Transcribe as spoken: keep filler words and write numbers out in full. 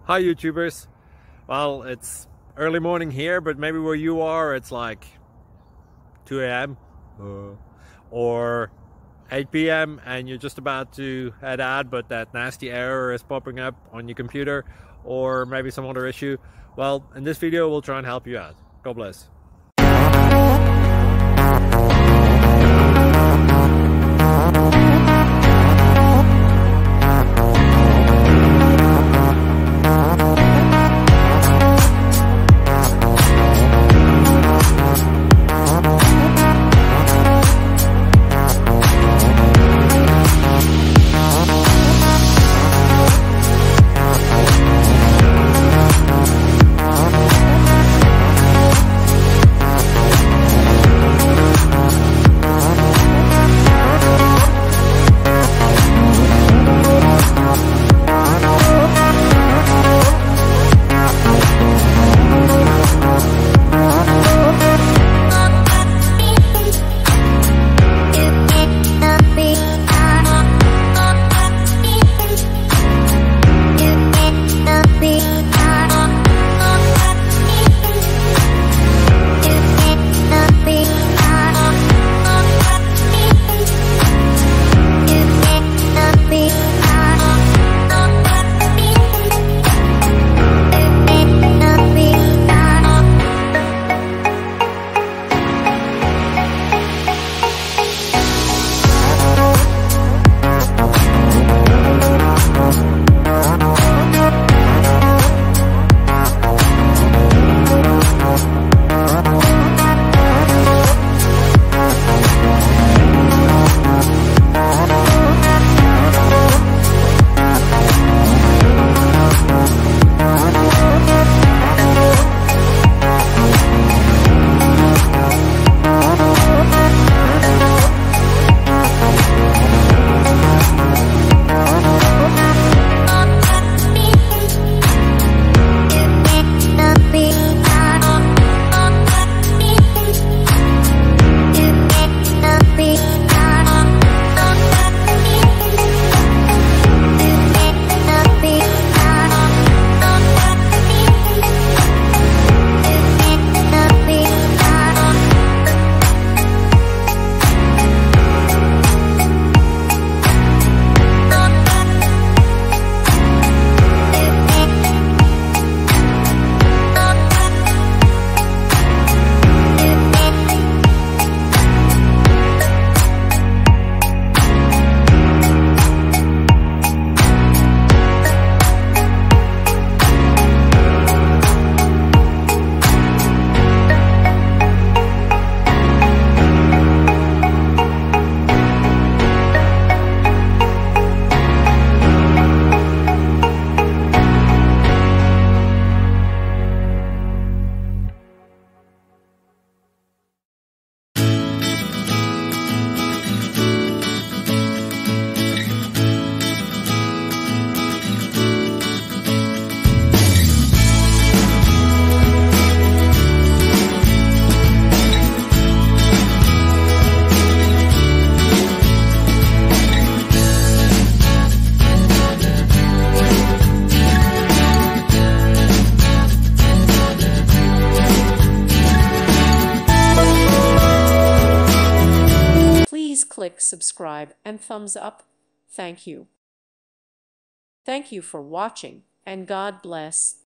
Hi YouTubers. Well, it's early morning here, but maybe where you are it's like two A M uh, or eight P M and you're just about to head out, but that nasty error is popping up on your computer, or maybe some other issue. Well, in this video we'll try and help you out. God bless. Click subscribe and thumbs up. Thank you. Thank you for watching, and God bless.